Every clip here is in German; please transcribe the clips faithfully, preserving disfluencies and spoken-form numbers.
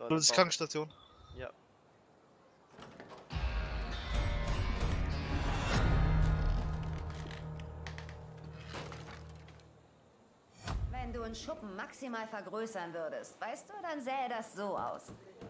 So, Das ist die Krankenstation. Ja. Wenn du einen Schuppen maximal vergrößern würdest, weißt du, dann sähe das so aus.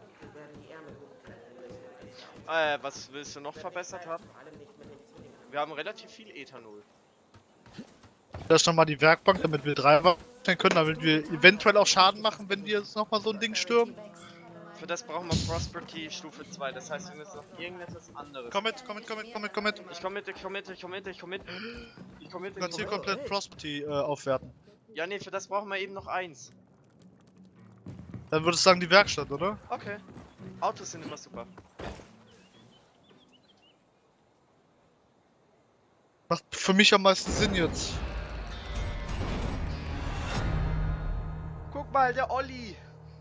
Äh, was willst du noch verbessert haben? Wir haben relativ viel Ethanol. Das ist nochmal die Werkbank, damit wir drei waffen können, damit wir eventuell auch Schaden machen, wenn wir jetzt nochmal so ein Ding stürmen. Für das brauchen wir Prosperity Stufe zwei, das heißt, wir müssen noch irgendetwas anderes. Komm mit, komm mit, komm mit, komm mit, komm mit. Ich komm mit, ich komm mit, ich komm mit, ich komm mit. Ich komm mit, Du ich kannst hier komm mit. komplett Prosperity äh, aufwerten. Ja, nee, für das brauchen wir eben noch eins. Dann würdest du sagen die Werkstatt, oder? Okay. Autos sind immer super. Macht für mich am meisten Sinn jetzt. Guck mal, der Olli!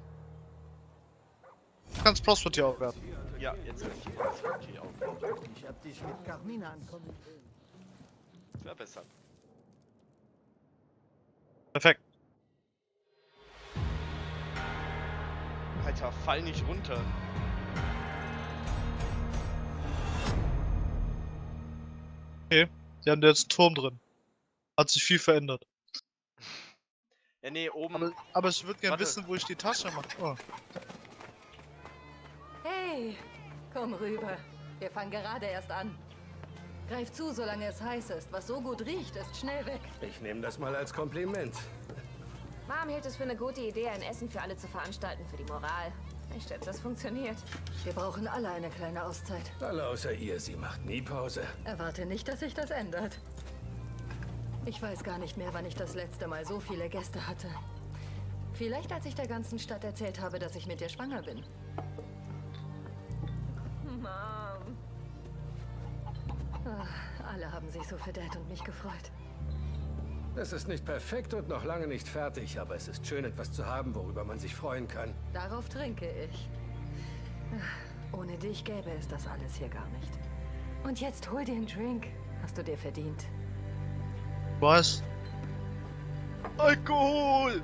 Du kannst Prosperity aufwerten. Ja, jetzt kann ich Prosperity aufwerten. Ich hab dich mit Carmina ankommen sehen. Verbessern. Perfekt. Alter, fall nicht runter. Okay, die haben da jetzt einen Turm drin. Hat sich viel verändert. Ja, nee, oben. Aber, aber ich würde gerne Warte. wissen, wo ich die Tasche mache. Oh. Hey, komm rüber. Wir fangen gerade erst an. Greif zu, solange es heiß ist. Was so gut riecht, ist schnell weg. Ich nehme das mal als Kompliment. Mom hielt es für eine gute Idee, ein Essen für alle zu veranstalten, für die Moral. Ich schätze, das funktioniert. Wir brauchen alle eine kleine Auszeit. Alle außer ihr, sie macht nie Pause. Erwarte nicht, dass sich das ändert. Ich weiß gar nicht mehr, wann ich das letzte Mal so viele Gäste hatte. Vielleicht, als ich der ganzen Stadt erzählt habe, dass ich mit dir schwanger bin. Mom. Ah, alle haben sich so für Dad und mich gefreut. Es ist nicht perfekt und noch lange nicht fertig, aber es ist schön, etwas zu haben, worüber man sich freuen kann. Darauf trinke ich. Ah, ohne dich gäbe es das alles hier gar nicht. Und jetzt hol dir einen Drink. Hast du dir verdient. Was? Alkohol!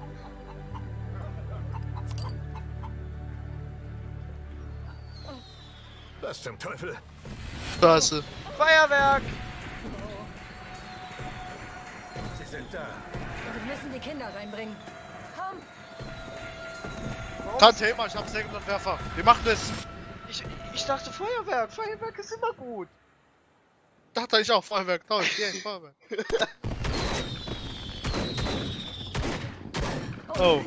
Was zum Teufel? Scheiße. Feuerwerk! Sie sind da. Wir müssen die Kinder reinbringen. Komm! Kein Thema, ich hab Sägenwerfer. Wir machen das. Ich, ich dachte Feuerwerk. Feuerwerk ist immer gut. Dachte ich auch, Feuerwerk. Toll, yeah, Feuerwerk. Oh.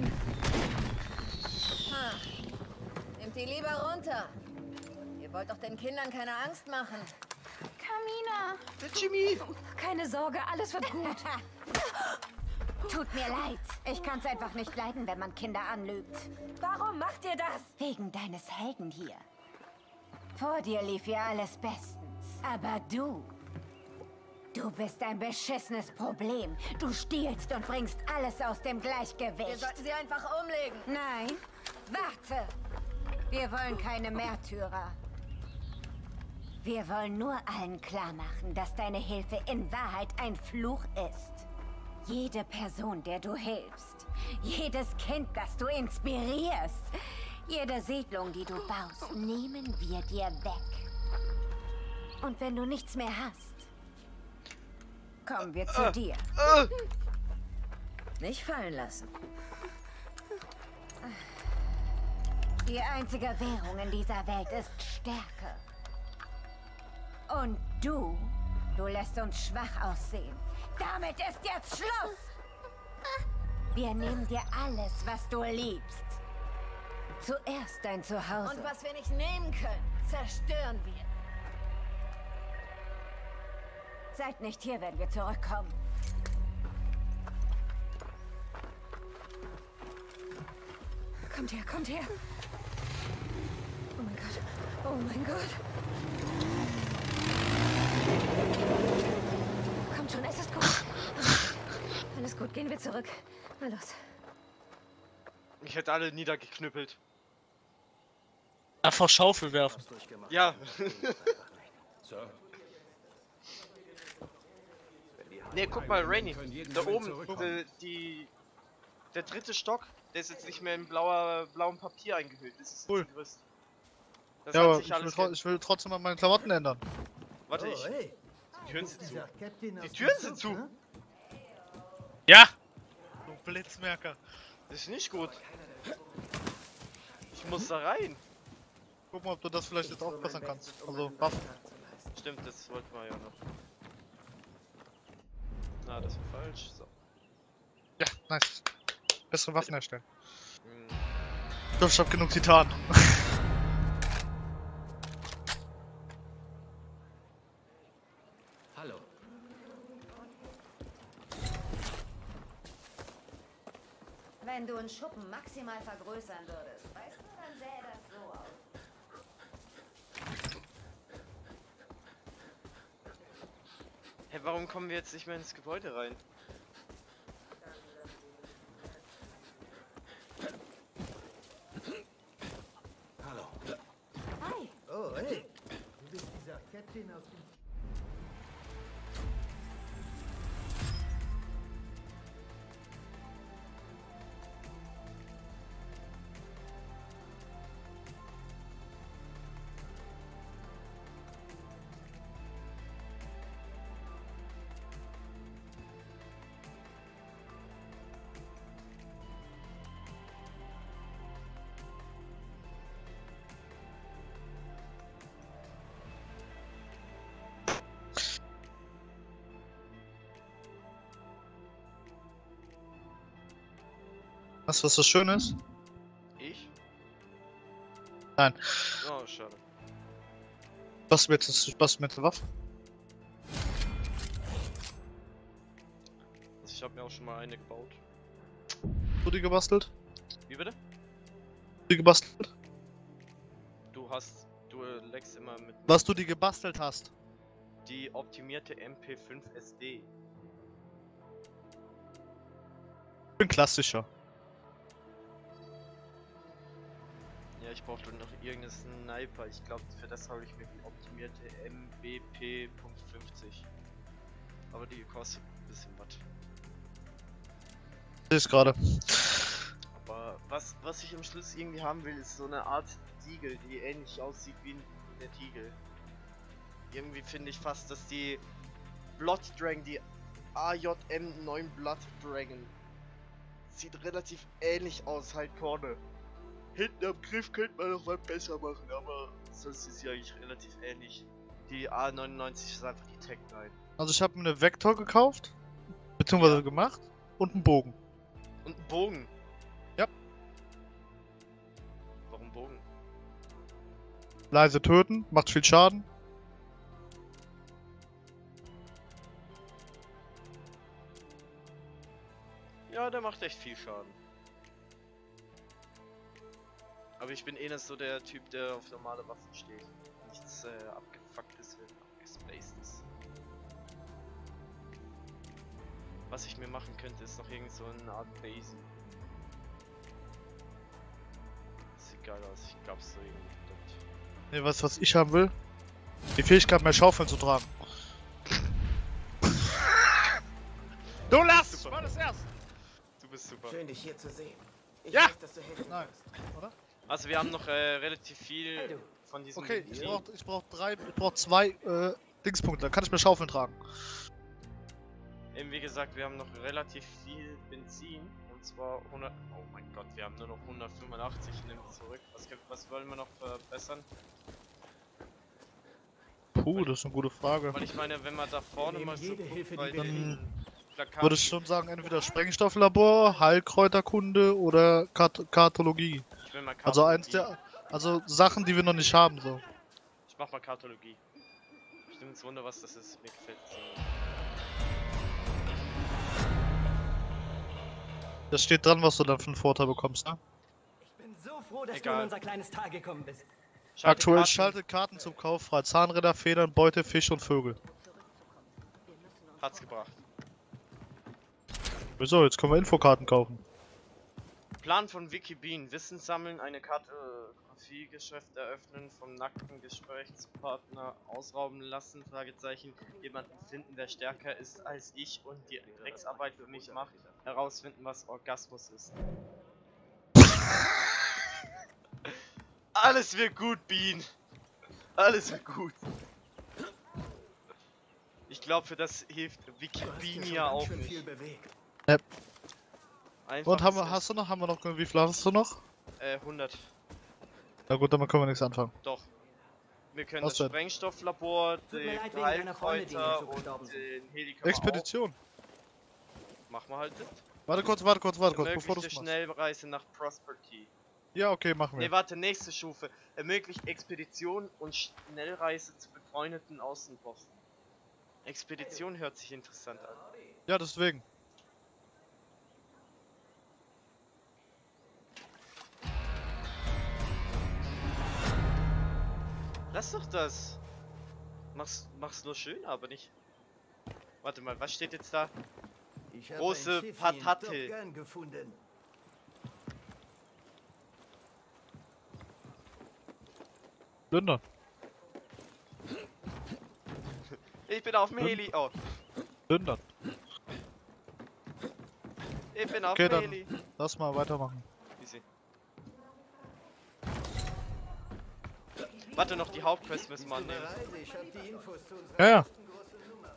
Ha. Nehmt die lieber runter. Ihr wollt doch den Kindern keine Angst machen. Carmina! Der Jimmy! Keine Sorge, alles wird gut. Tut mir leid. Ich kann's einfach nicht leiden, wenn man Kinder anlügt. Warum macht ihr das? Wegen deines Helden hier. Vor dir lief ja alles bestens. Aber du... Du bist ein beschissenes Problem. Du stiehlst und bringst alles aus dem Gleichgewicht. Wir sollten sie einfach umlegen. Nein, warte. Wir wollen keine Märtyrer. Wir wollen nur allen klar machen, dass deine Hilfe in Wahrheit ein Fluch ist. Jede Person, der du hilfst, jedes Kind, das du inspirierst, jede Siedlung, die du baust, nehmen wir dir weg. Und wenn du nichts mehr hast, kommen wir zu äh, dir. Äh. Nicht fallen lassen. Die einzige Währung in dieser Welt ist Stärke. Und du, du lässt uns schwach aussehen. Damit ist jetzt Schluss! Wir nehmen dir alles, was du liebst. Zuerst dein Zuhause. Und was wir nicht nehmen können, zerstören wir. Seid nicht hier, wenn wir zurückkommen. Kommt her, kommt her. Oh mein Gott. Oh mein Gott. Kommt schon, es ist gut. Alles gut, gehen wir zurück. Na los. Ich hätte alle niedergeknüppelt. Einfach Schaufel werfen. Ja. So. Nee, guck mal, Rainy. Da oben, die, die, der dritte Stock, der ist jetzt nicht mehr in blauer, blauem Papier eingehüllt. Das ist jetzt Cool. ein Gerüst. Das Ja, hat aber sich ich will, alles tro ge- ich will trotzdem mal meine Klamotten ändern. Warte, Oh, ich. hey. Die Türen sind zu. Dieser Captain aus Die dem Türen sind Zug, zu. ne? Ja! Du Blitzmerker. Das ist nicht gut. Ich muss da rein. Guck mal, ob du das vielleicht jetzt aufpassen kannst. Also, Waffen. Stimmt, das wollten wir ja noch. Na, das war falsch. So. Ja, nice. Bessere Waffen herstellen. Hm. Ich glaube, ich hab genug Titan. Hallo. Wenn du einen Schuppen maximal vergrößern würdest, weißt du, dann sähe das so aus. Hä, warum kommen wir jetzt nicht mehr ins Gebäude rein? Hallo. Hi! Oh, hey. Du bist dieser Captain aus dem... Weißt du, was so schön ist? Ich? Nein. Oh, schade. Was du mir jetzt, was du mir jetzt eine Waffe? Also ich habe mir auch schon mal eine gebaut. Hast du die gebastelt? Wie bitte? Die gebastelt? Du hast, du äh, leckst immer mit Was du die gebastelt hast. die optimierte M P fünf S D. Ich bin klassischer. Ja, ich brauchte noch irgendeinen Sniper. Ich glaube, für das habe ich mir die optimierte M B P fünfzig. Aber die kostet ein bisschen was. Sehe ich gerade. Aber was, was ich am Schluss irgendwie haben will, ist so eine Art Tiegel, die ähnlich aussieht wie eine Tiegel. Irgendwie finde ich fast, dass die Blood Dragon, die A J M neun Blood Dragon, sieht relativ ähnlich aus, halt vorne. Hinten am Griff könnte man noch was besser machen, aber sonst ist sie eigentlich relativ ähnlich. Die A neunundneunzig ist einfach die Tech neun. Also ich habe mir eine Vektor gekauft, beziehungsweise Ja. gemacht, und einen Bogen. Und ein Bogen. Ja. Warum Bogen? Leise töten, macht viel Schaden. Ja, der macht echt viel Schaden. Aber ich bin eh nicht so der Typ, der auf normale Waffen steht. Nichts äh, abgefucktes will, abgespacedes. Was ich mir machen könnte, ist noch irgend so eine Art Basen. Sieht geil aus, ich glaube so irgendwie. Ne, weißt du, was ich haben will? Die Fähigkeit, mehr Schaufeln zu tragen. Du lass! Ich war das erst! Du bist super. Schön, dich hier zu sehen. Ich Ja! weiß, dass du helfen Nein, kannst. oder? Also wir haben noch äh, relativ viel Hey, du. von diesem Okay, ich Team. brauch, ich brauch drei, ich brauch zwei äh, Dingspunkte, dann kann ich mehr Schaufeln tragen. Eben wie gesagt, wir haben noch relativ viel Benzin. Und zwar hundert. Oh mein Gott, wir haben nur noch hundertfünfundachtzig. Nimm zurück. Was, gibt- was wollen wir noch verbessern? Puh, das ist eine gute Frage. Weil ich meine, wenn man da vorne nehmen mal so jede guckt, Hilfe, die bei wir den kriegen. Plakaten. Würde ich schon sagen, entweder Sprengstofflabor, Heilkräuterkunde oder Kat Kartologie. Ich will mal Also eins Kartologie. der, also Sachen, die wir noch nicht haben, so. Ich mach mal Kartologie. Bestimmt Wunder, was das ist. Mir gefällt es. Das steht dran, was du dann für einen Vorteil bekommst, ne? Ich bin so froh, dass du Egal. in unser kleines Tal gekommen bist. Aktuell Karten. schaltet Karten zum Kauf frei. Zahnräder, Federn, Beute, Fisch und Vögel. Hat's gebracht. Wieso? Jetzt können wir Infokarten kaufen. Plan von Wikibean. Wissen sammeln, eine Kartografiegeschäft eröffnen, vom nackten Gesprächspartner ausrauben lassen, Fragezeichen, jemanden finden, der stärker ist als ich und die Drecksarbeit für mich macht, herausfinden, was Orgasmus ist. Alles wird gut, Bean. Alles wird gut. Ich glaube, für das hilft Wikipedia auch nicht. Ja. Einfach Und haben wir, ist- hast du noch? Haben wir noch? Wie viel hast du noch? Äh, hundert. Na gut, damit können wir nichts anfangen. Doch. Wir können Was das denn? Sprengstofflabor, mir den leid wegen deiner Freunde, die Heilkräuter hier so gestorben und sind. den Helikopter Expedition. auch. Machen wir halt das. Warte kurz, warte kurz, warte kurz, bevor du Ermöglichte es machst. Schnellreise nach Prosperity. Ja, okay, machen Ne, wir. warte, nächste Stufe. Ermöglicht Expedition und Schnellreise zu befreundeten Außenposten. Expedition hört sich interessant an. Ja, deswegen. Lass doch das. Mach's, mach's nur schön, aber nicht. Warte mal, was steht jetzt da? Ich hab Große ein Schiff hier in Patate. Top Gun gefunden. Plündern. Ich bin auf dem Heli. Oh, Plündern. ich bin auf Okay, dem dann Heli. lass mal weitermachen. Easy. Warte noch, die Hauptquest müssen wir annehmen. Bereit, ich hab die Infos zu unserer Ja, ja. ersten großen Nummer.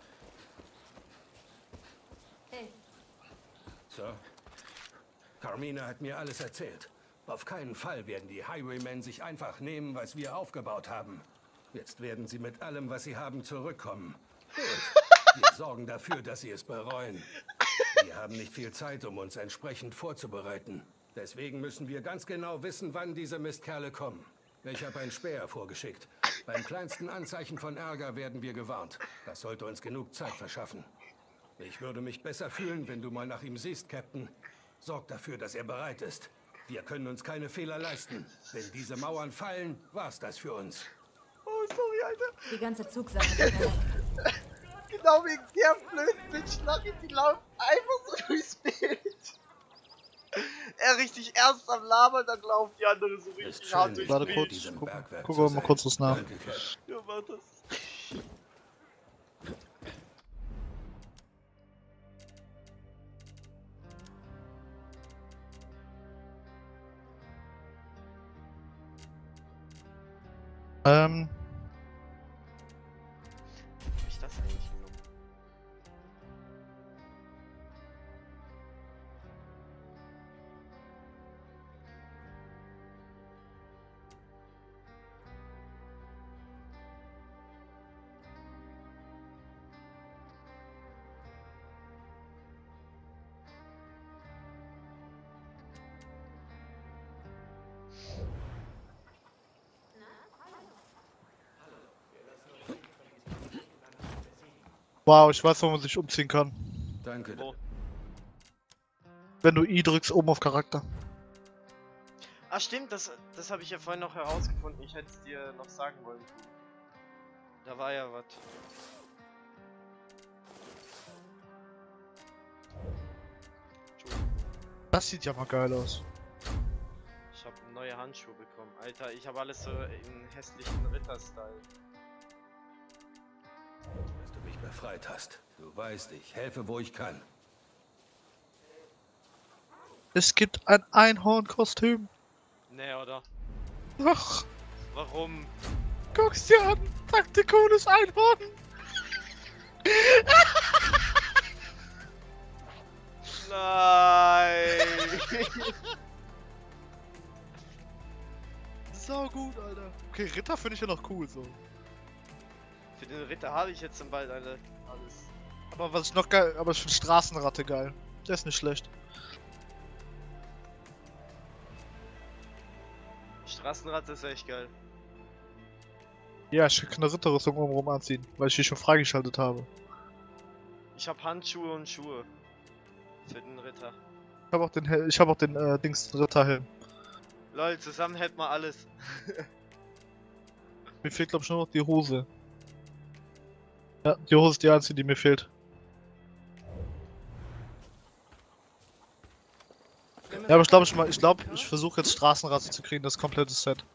Hey, So. Carmina hat mir alles erzählt. Auf keinen Fall werden die Highwaymen sich einfach nehmen, was wir aufgebaut haben. Jetzt werden sie mit allem, was sie haben, zurückkommen. Gut. Wir sorgen dafür, dass sie es bereuen. Wir haben nicht viel Zeit, um uns entsprechend vorzubereiten. Deswegen müssen wir ganz genau wissen, wann diese Mistkerle kommen. Ich habe einen Späher vorgeschickt. Beim kleinsten Anzeichen von Ärger werden wir gewarnt. Das sollte uns genug Zeit verschaffen. Ich würde mich besser fühlen, wenn du mal nach ihm siehst, Captain. Sorg dafür, dass er bereit ist. Wir können uns keine Fehler leisten. Wenn diese Mauern fallen, war's das für uns. Oh, sorry, Alter. die ganze Zugsache. Genau wegen der blöden Bitch-Lache, die läuft einfach so durchs Bild. Er richtig ernst am Labern, dann laufen die anderen so Ist richtig schön, hart durchs Warte Bild. kurz, diesem guck, Bergwerk gucken zu wir mal sein. kurz was nach. Danke, Cap. Ja, mach das. Ähm, Hab ich das eigentlich genommen? wow, ich weiß, wo man sich umziehen kann. Danke. Wo? Wenn du I drückst, oben auf Charakter. Ah stimmt, das, das habe ich ja vorhin noch herausgefunden. Ich hätte es dir noch sagen wollen. Da war ja was. Das sieht ja mal geil aus. Ich habe neue Handschuhe bekommen. Alter, ich habe alles so in hässlichen Ritter-Style. Dass du mich befreit hast. Du weißt, ich helfe, wo ich kann. Es gibt ein Einhorn-Kostüm. Nee, oder? Ach, Warum? guck's dir an. Taktikones Einhorn. Nein! So gut, Alter. Okay, Ritter finde ich ja noch cool so. Für den Ritter habe ich jetzt zum bald alle alles. Aber was ich noch geil, aber ich finde Straßenratte geil. Der ist nicht schlecht. Straßenrad ist echt geil. Ja, ich kann eine Ritterrüstung obenrum anziehen, weil ich die schon freigeschaltet habe. Ich habe Handschuhe und Schuhe. Für den Ritter. Ich habe auch den, Hel ich habe auch den äh, Dings Ritterhelm. Lol, zusammen hätten wir alles. Mir fehlt glaube ich nur noch die Hose. Ja, die Hose ist die einzige, die mir fehlt. Ja, aber ich glaube, ich, mal- ich, glaub, ich versuche jetzt Straßenratte zu kriegen, das komplette Set.